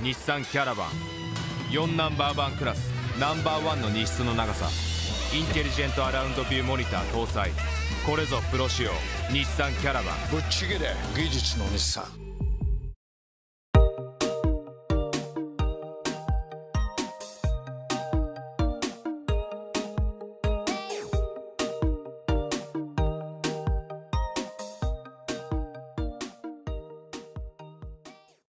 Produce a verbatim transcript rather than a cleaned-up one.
日産キャラバン。よんナンバーバンクラスナンバーワンの荷室の長さ。インテリジェントアラウンドビューモニター搭載。これぞプロ仕様日産キャラバン。 ぶっちぎれ技術の日産。